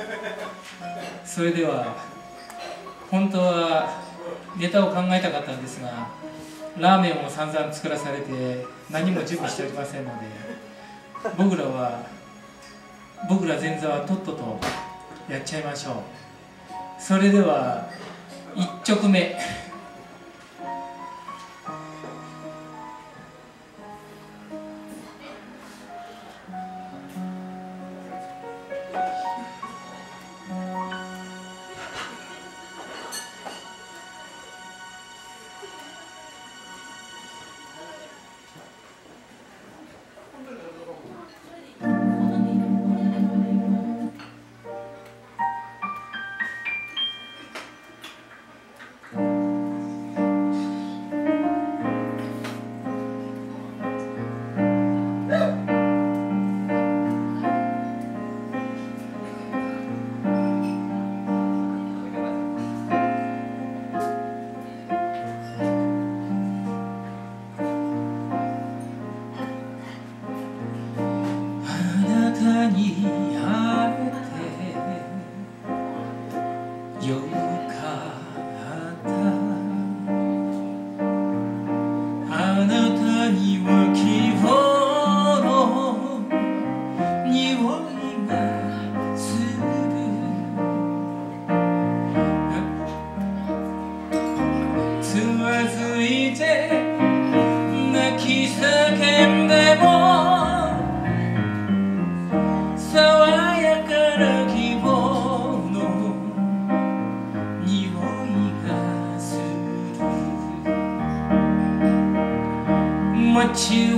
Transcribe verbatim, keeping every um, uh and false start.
それでは本当はネタを考えたかったんですが、ラーメンを散々作らされて何も準備しておりませんので、僕らは僕ら前座はとっととやっちゃいましょう。それではいっ曲目。 What you